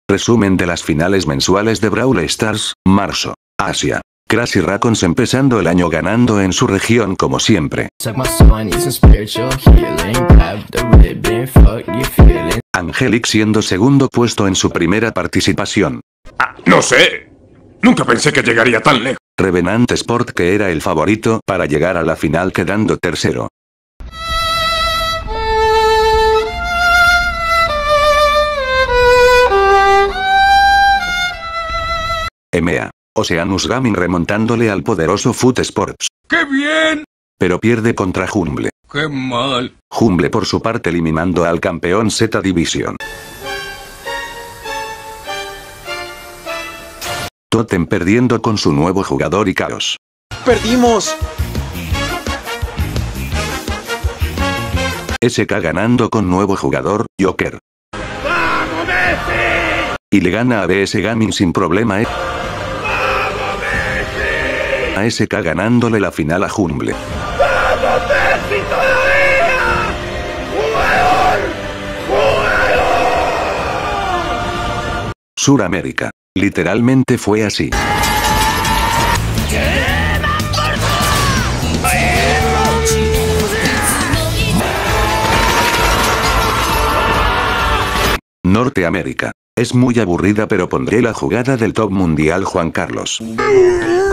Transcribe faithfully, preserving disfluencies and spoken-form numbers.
Resumen de las finales mensuales de Brawl Stars, marzo, Asia. Crazy Raccoons empezando el año ganando en su región como siempre. Angelic siendo segundo puesto en su primera participación. Ah, no sé. Nunca pensé que llegaría tan lejos. Revenant Sport que era el favorito para llegar a la final quedando tercero. M E A. Oceanus Gaming remontándole al poderoso Foot Sports. ¡Qué bien! Pero pierde contra Humble. ¡Qué mal! Humble por su parte eliminando al campeón Z Division. Totem perdiendo con su nuevo jugador y Chaos. ¡Perdimos! S K ganando con nuevo jugador, Joker. ¡Vamos, Messi! Y le gana a B S Gaming sin problema, ¿eh? ¡Vamos, Messi! A S K ganándole la final a Humble. ¡Vamos, Messi todavía! ¡Jugador! ¡Jugador! Suramérica. Literalmente fue así. Norteamérica. Es muy aburrida pero pondré la jugada del top mundial Juan Carlos.